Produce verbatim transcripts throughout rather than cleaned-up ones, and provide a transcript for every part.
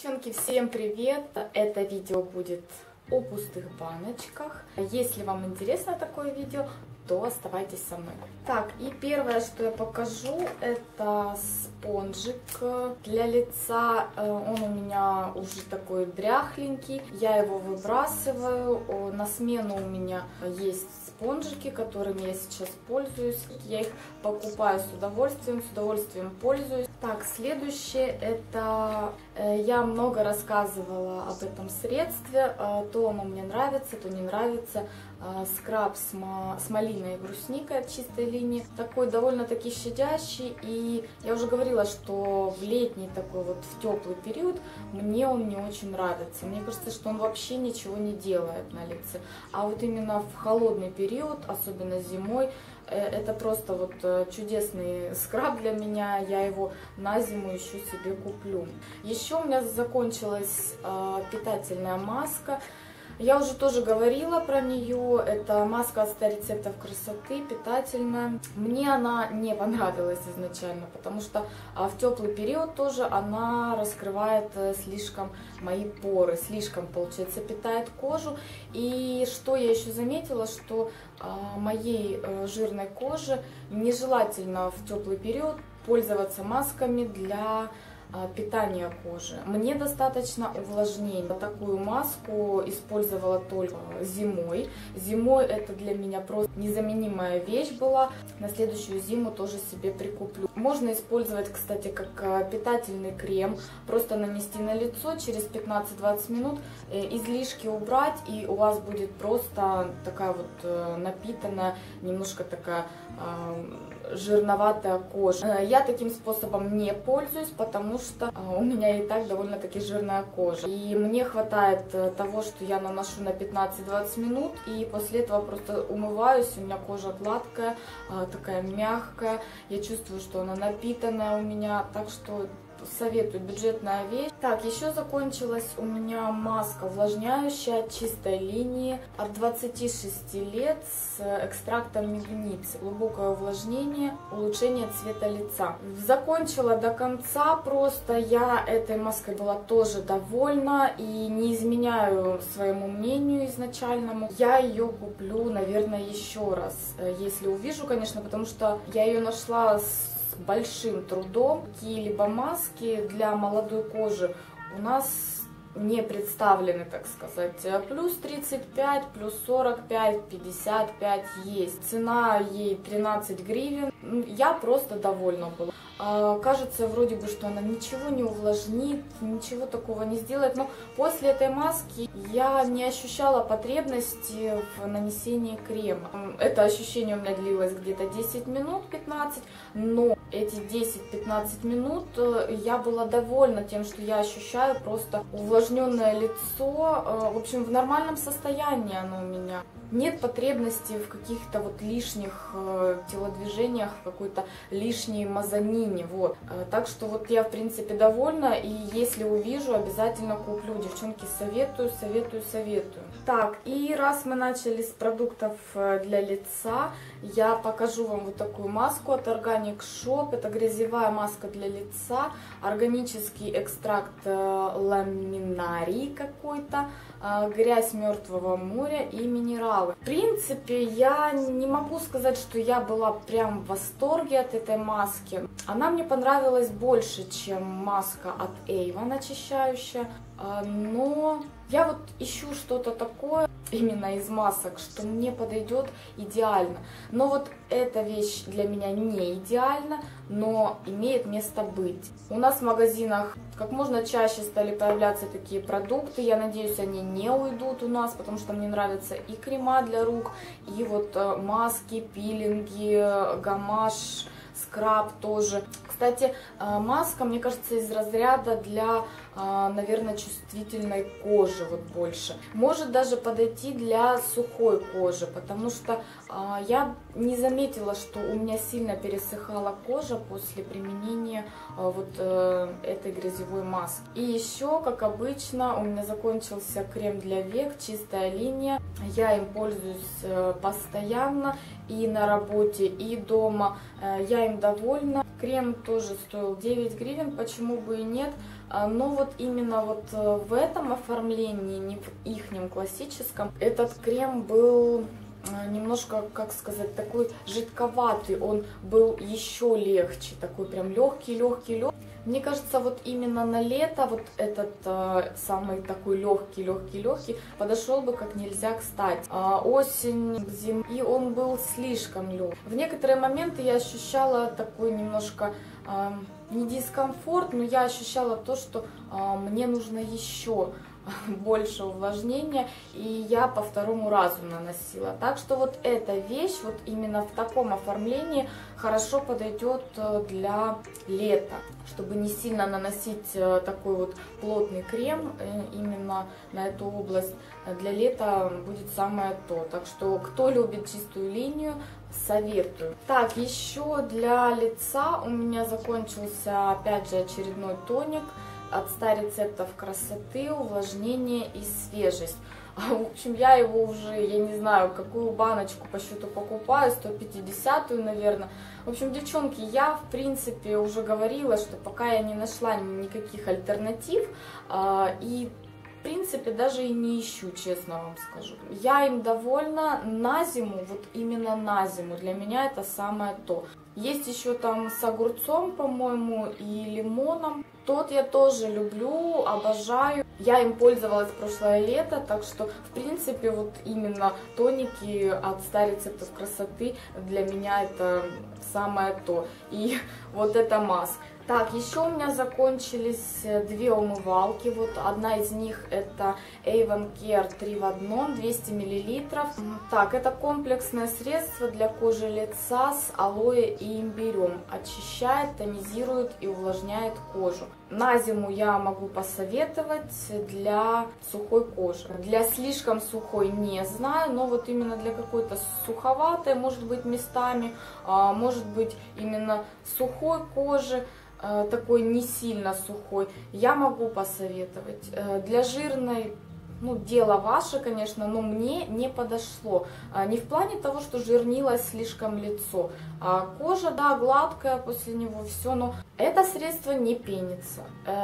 Девчонки, всем привет! Это видео будет о пустых баночках. Если вам интересно такое видео, то оставайтесь со мной. Так, и первое, что я покажу, это спонжик для лица. Он у меня уже такой дряхленький. Я его выбрасываю. На смену у меня есть спонжики, которыми я сейчас пользуюсь. Я их покупаю с удовольствием, с удовольствием пользуюсь. Так, следующее, это я много рассказывала об этом средстве. То оно мне нравится, то не нравится. Скраб с, с малиной и брусникой от чистой линии. Такой довольно-таки щадящий. И я уже говорила, что в летний такой вот, в теплый период, мне он не очень нравится. Мне кажется, что он вообще ничего не делает на лице. А вот именно в холодный период, особенно зимой, это просто вот чудесный скраб для меня. Я его на зиму еще себе куплю. Еще у меня закончилась питательная маска. Я уже тоже говорила про нее. Это маска от ста рецептов красоты, питательная. Мне она не понравилась изначально, потому что в теплый период тоже она раскрывает слишком мои поры, слишком, получается, питает кожу. И что я еще заметила, что моей жирной коже нежелательно в теплый период пользоваться масками для питания кожи. Мне достаточно увлажнения. Такую маску использовала только зимой. Зимой это для меня просто незаменимая вещь была. На следующую зиму тоже себе прикуплю. Можно использовать, кстати, как питательный крем. Просто нанести на лицо, через пятнадцать-двадцать минут излишки убрать, и у вас будет просто такая вот напитанная, немножко такая жирноватая кожа. Я таким способом не пользуюсь, потому что у меня и так довольно-таки жирная кожа. И мне хватает того, что я наношу на пятнадцать-двадцать минут, и после этого просто умываюсь. У меня кожа гладкая, такая мягкая. Я чувствую, что она напитанная у меня, так что советую, бюджетная вещь. Так, еще закончилась у меня маска увлажняющая от чистой линии от двадцати шести лет с экстрактом мигницы. Глубокое увлажнение, улучшение цвета лица. Закончила до конца просто. Я этой маской была тоже довольна и не изменяю своему мнению изначальному. Я ее куплю, наверное, еще раз, если увижу, конечно, потому что я ее нашла с большим трудом. Какие-либо маски для молодой кожи у нас не представлены, так сказать. Плюс тридцать пять, плюс сорок пять, пятьдесят пять есть. Цена ей тринадцать гривен. Я просто довольна была. Кажется, вроде бы, что она ничего не увлажнит, ничего такого не сделает. Но после этой маски я не ощущала потребности в нанесении крема. Это ощущение у меня длилось где-то десять минут, пятнадцать. Но эти десять-пятнадцать минут я была довольна тем, что я ощущаю просто увлажненное лицо. В общем, в нормальном состоянии оно у меня. Нет потребности в каких-то вот лишних телодвижениях, в какой-то лишней мазанине. Вот. Так что вот я, в принципе, довольна. И если увижу, обязательно куплю. Девчонки, советую, советую, советую. Так, и раз мы начали с продуктов для лица, я покажу вам вот такую маску от Organic Shop. Это грязевая маска для лица. Органический экстракт ламинарии какой-то. Грязь Мертвого моря и минералы. В принципе, я не могу сказать, что я была прям в восторге от этой маски. Она мне понравилась больше, чем маска от Avon очищающая. Но я вот ищу что-то такое именно из масок, что мне подойдет идеально. Но вот эта вещь для меня не идеальна, но имеет место быть. У нас в магазинах как можно чаще стали появляться такие продукты. Я надеюсь, они не уйдут у нас, потому что мне нравятся и крема для рук, и вот маски, пилинги, гамаш, скраб тоже. Кстати, маска, мне кажется, из разряда для, наверное, чувствительной кожи вот больше. Может даже подойти для сухой кожи, потому что Я не заметила, что у меня сильно пересыхала кожа после применения вот этой грязевой маски. И еще, как обычно, у меня закончился крем для век, чистая линия. Я им пользуюсь постоянно и на работе, и дома. Я им довольна. Крем тоже стоил девять гривен, почему бы и нет. Но вот именно вот в этом оформлении, не в ихнем классическом, этот крем был немножко, как сказать, такой жидковатый, он был еще легче, такой прям легкий, легкий, легкий. Мне кажется, вот именно на лето вот этот э, самый такой легкий, легкий, легкий подошел бы как нельзя кстати. А, осень, зима, и он был слишком легкий. В некоторые моменты я ощущала такой немножко э, не дискомфорт, но я ощущала то, что э, мне нужно еще больше увлажнения, и я по второму разу наносила. Так что вот эта вещь вот именно в таком оформлении хорошо подойдет для лета, чтобы не сильно наносить такой вот плотный крем именно на эту область. Для лета будет самое то. Так что кто любит чистую линию, советую. Так, еще для лица у меня закончился опять же очередной тоник от ста рецептов красоты, увлажнения и свежесть. В общем, я его уже, я не знаю, какую баночку по счету покупаю, сто пятидесятую, наверное. В общем, девчонки, я, в принципе, уже говорила, что пока я не нашла никаких альтернатив, и, в принципе, даже и не ищу, честно вам скажу. Я им довольна на зиму, вот именно на зиму, для меня это самое то. Есть еще там с огурцом, по-моему, и лимоном. Тот я тоже люблю, обожаю. Я им пользовалась прошлое лето, так что, в принципе, вот именно тоники от ста рецептов красоты для меня это самое то. И вот эта маска. Так, еще у меня закончились две умывалки. Вот одна из них это Avon Care три в одном, двести миллилитров. Так, это комплексное средство для кожи лица с алоэ и имбирем. Очищает, тонизирует и увлажняет кожу. На зиму я могу посоветовать для сухой кожи. Для слишком сухой не знаю, но вот именно для какой-то суховатой, может быть, местами, может быть, именно сухой кожи, такой не сильно сухой, я могу посоветовать. Для жирной, ну, дело ваше, конечно, но мне не подошло. Не в плане того, что жирнилось слишком лицо. А кожа, да, гладкая после него, все, но это средство не пенится.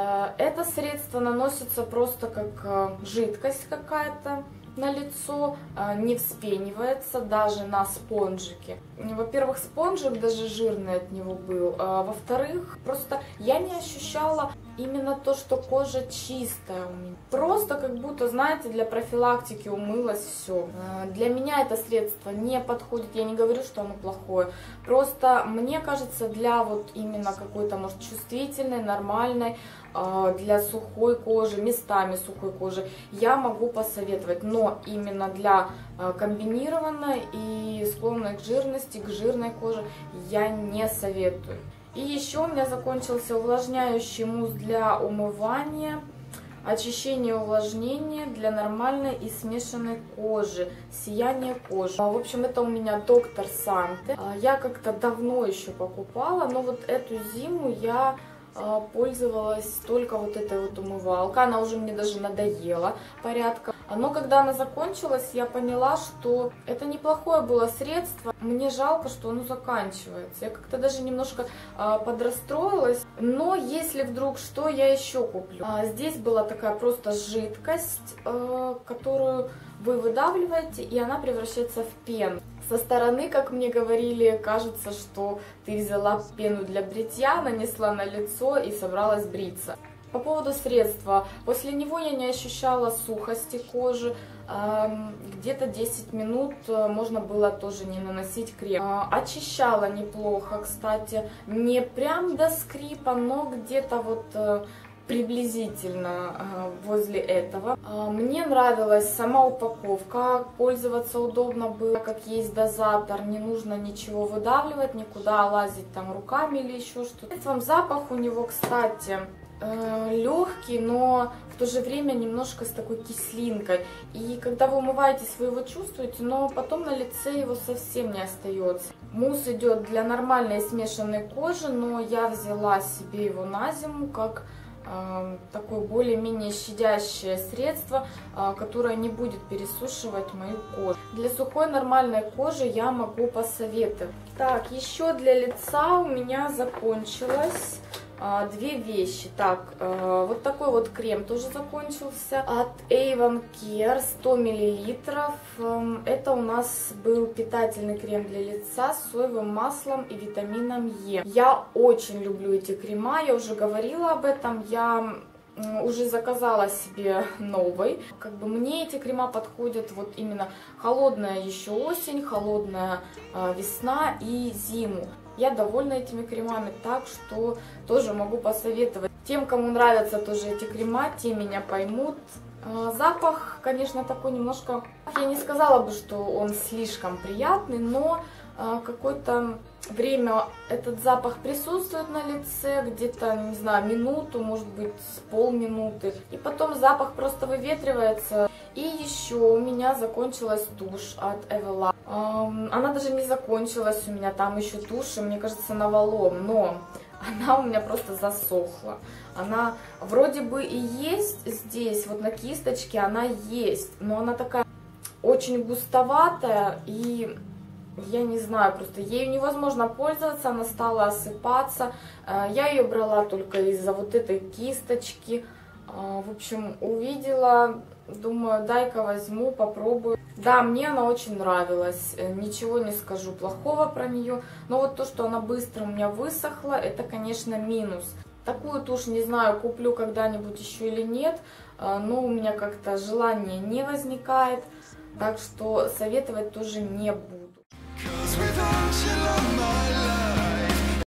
Это средство наносится просто как жидкость какая-то на лицо, не вспенивается даже на спонжике. Во-первых, спонжик даже жирный от него был, а во-вторых, просто я не ощущала именно то, что кожа чистая у меня. Просто как будто, знаете, для профилактики умылась, все. Для меня это средство не подходит, я не говорю, что оно плохое. Просто мне кажется, для вот именно какой-то, может, чувствительной, нормальной, для сухой кожи, местами сухой кожи, я могу посоветовать. Но именно для комбинированной и склонной к жирности, к жирной коже я не советую. И еще у меня закончился увлажняющий мусс для умывания, очищение и увлажнение для нормальной и смешанной кожи, сияние кожи. В общем, это у меня доктор Санте. Я как-то давно еще покупала, но вот эту зиму я пользовалась только вот этой вот умывалкой. Она уже мне даже надоела порядка. Но когда она закончилась, я поняла, что это неплохое было средство. Мне жалко, что оно заканчивается. Я как-то даже немножко а, подрастроилась. Но если вдруг что, я еще куплю. А, здесь была такая просто жидкость, а, которую вы выдавливаете, и она превращается в пену. Со стороны, как мне говорили, кажется, что ты взяла пену для бритья, нанесла на лицо и собралась бриться. По поводу средства, после него я не ощущала сухости кожи, где-то десять минут можно было тоже не наносить крем. Очищала неплохо, кстати, не прям до скрипа, но где-то вот приблизительно возле этого. Мне нравилась сама упаковка, пользоваться удобно было, как есть дозатор, не нужно ничего выдавливать, никуда лазить там руками или еще что-то. Запах у него, кстати, э, легкий, но в то же время немножко с такой кислинкой. И когда вы умываетесь, вы его чувствуете, но потом на лице его совсем не остается. Мусс идет для нормальной смешанной кожи, но я взяла себе его на зиму как э, такое более-менее щадящее средство, э, которое не будет пересушивать мою кожу. Для сухой нормальной кожи я могу посоветовать. Так, еще для лица у меня закончилось две вещи. Так, вот такой вот крем тоже закончился от Avon Care, сто миллилитров. Это у нас был питательный крем для лица с соевым маслом и витамином Е. Я очень люблю эти крема, я уже говорила об этом, я уже заказала себе новый. Как бы мне эти крема подходят вот именно холодная еще осень, холодная весна и зиму. Я довольна этими кремами, так что тоже могу посоветовать. Тем, кому нравятся тоже эти крема, те меня поймут. Запах, конечно, такой немножко... Я не сказала бы, что он слишком приятный, но какое-то время этот запах присутствует на лице, где-то, не знаю, минуту, может быть, полминуты. И потом запах просто выветривается. И еще у меня закончилась тушь от Эвелайн. Она даже не закончилась у меня, там еще тушь, мне кажется, навалом, но она у меня просто засохла. Она вроде бы и есть здесь, вот на кисточке она есть, но она такая очень густоватая, и я не знаю, просто ею невозможно пользоваться, она стала осыпаться. Я ее брала только из-за вот этой кисточки. В общем, увидела, думаю, дай-ка возьму, попробую. Да, мне она очень нравилась, ничего не скажу плохого про нее. Но вот то, что она быстро у меня высохла, это, конечно, минус. Такую тушь, не знаю, куплю когда-нибудь еще или нет, но у меня как-то желания не возникает. Так что советовать тоже не буду.